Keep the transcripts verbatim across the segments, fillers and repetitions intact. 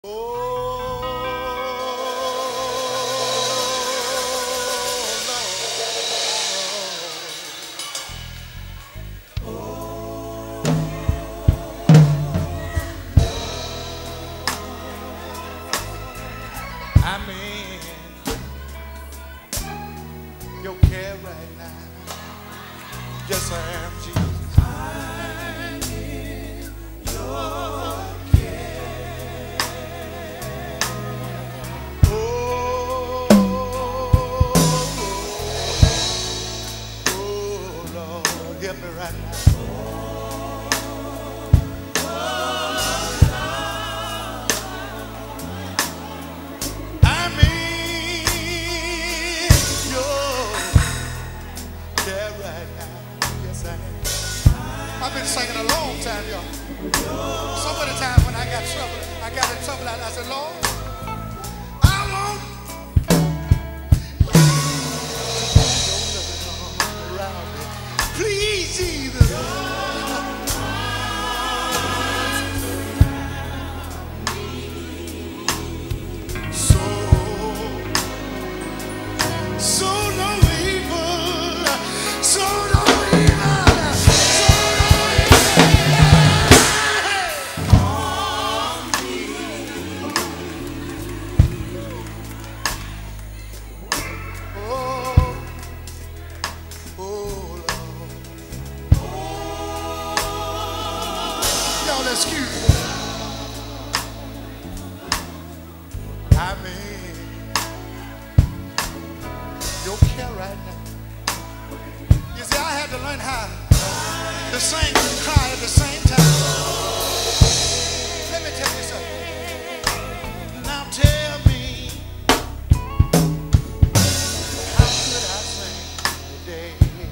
Oh, I'm in your care right now. Yes, I am, Jesus. I'm in your care. Oh, oh, Lord, help me right now. I've been singing a long time, y'all. So many times when I got trouble, I got in trouble, I said, Lord, I want you around me. Please, Jesus. So, so no evil, so no excuse me. I'm in your care right now. You see, I had to learn how to sing and cry at the same time. Let me tell you something. Now tell me, how could I sing today?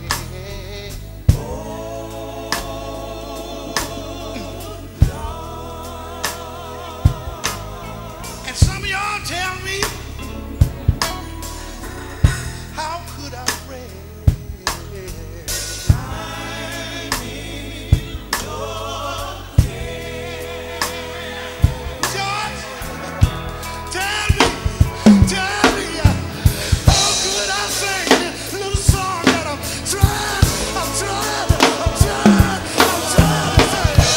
Some of y'all tell me, how could I pray? I'm in your care. George, tell me, tell me, how could I sing this little song that I'm trying, I'm trying, I'm trying, I'm trying to sing?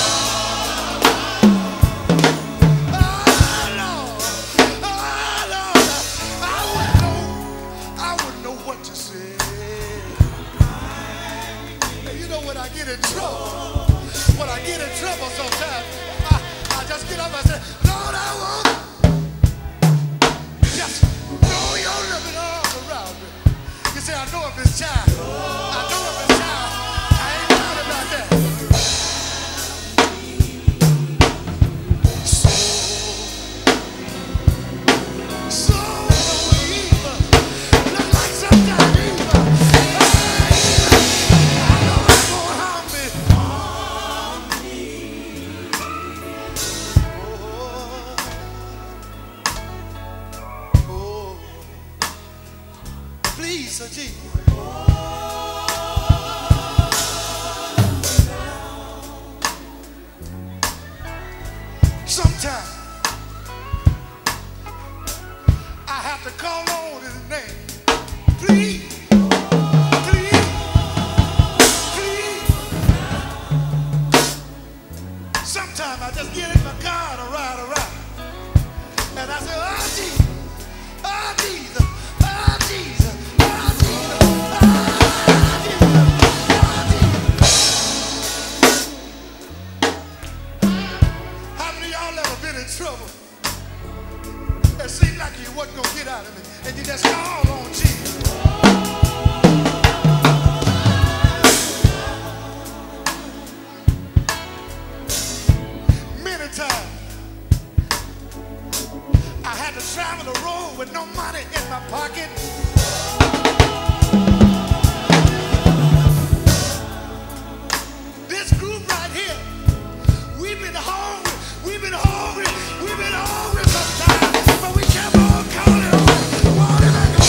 When I get in trouble, when I get in trouble sometimes, I, I just get up and say, Lord, I want just throw your loving arms around me. You say, I know if it's child, I know if it's child, I ain't proud about that. So, so evil, look like sometimes evil. Please, sir, Jesus. Sometimes I have to call on his name. Please, please, please. Sometimes I just get in my car and ride around, and I say, oh, Jesus, oh, Jesus. Trouble. It seemed like you wasn't gonna get out of it, and you just call on Jesus. Many times I had to travel the road with no money in my pocket. This group right here, we've been hungry, we've been hungry. We've been hungry sometimes, but we kept on calling on, wanting to go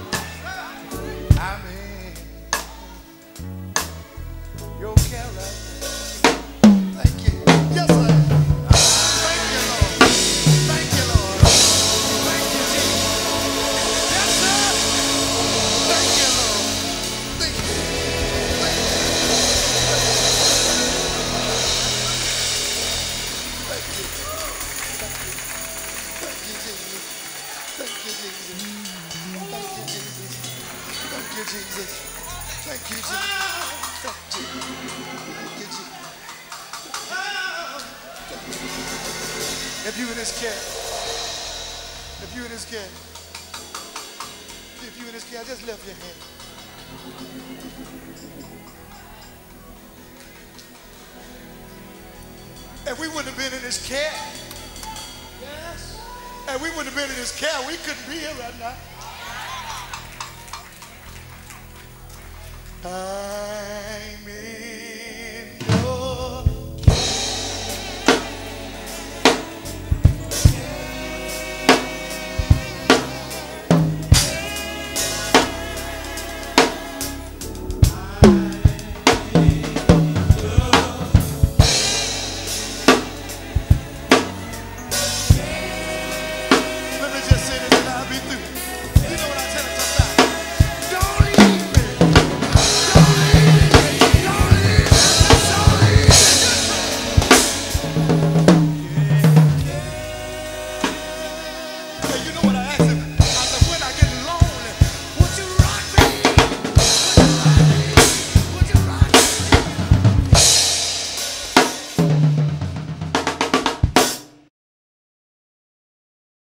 away. I'm in your care right now. Thank you, Jesus. Thank you. Thank you, Jesus. If you in this care, if you in this care, if you in this care, just lift your hand. If we wouldn't have been in this care, yes, if we wouldn't have been in this care, we couldn't be here right now. Uh,